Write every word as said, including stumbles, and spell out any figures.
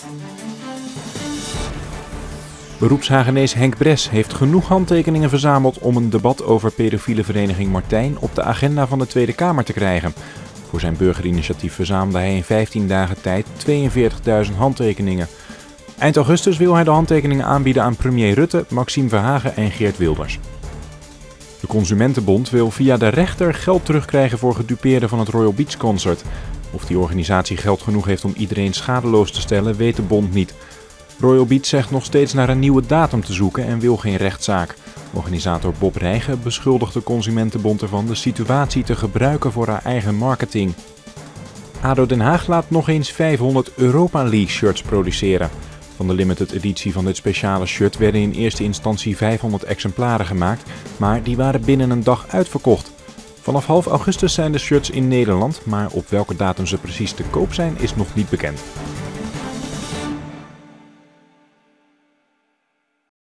Beroepshagenees Henk Bres heeft genoeg handtekeningen verzameld om een debat over pedofiele vereniging Martijn op de agenda van de Tweede Kamer te krijgen. Voor zijn burgerinitiatief verzamelde hij in vijftien dagen tijd tweeënveertigduizend handtekeningen. Eind augustus wil hij de handtekeningen aanbieden aan premier Rutte, Maxime Verhagen en Geert Wilders. De Consumentenbond wil via de rechter geld terugkrijgen voor gedupeerden van het Royal Beach Concert. Of die organisatie geld genoeg heeft om iedereen schadeloos te stellen, weet de bond niet. Royal Beach zegt nog steeds naar een nieuwe datum te zoeken en wil geen rechtszaak. Organisator Bob Rijgen beschuldigt de Consumentenbond ervan de situatie te gebruiken voor haar eigen marketing. A D O Den Haag laat nog eens vijfhonderd Europa League shirts produceren. Van de limited editie van dit speciale shirt werden in eerste instantie vijfhonderd exemplaren gemaakt, maar die waren binnen een dag uitverkocht. Vanaf half augustus zijn de shirts in Nederland, maar op welke datum ze precies te koop zijn is nog niet bekend.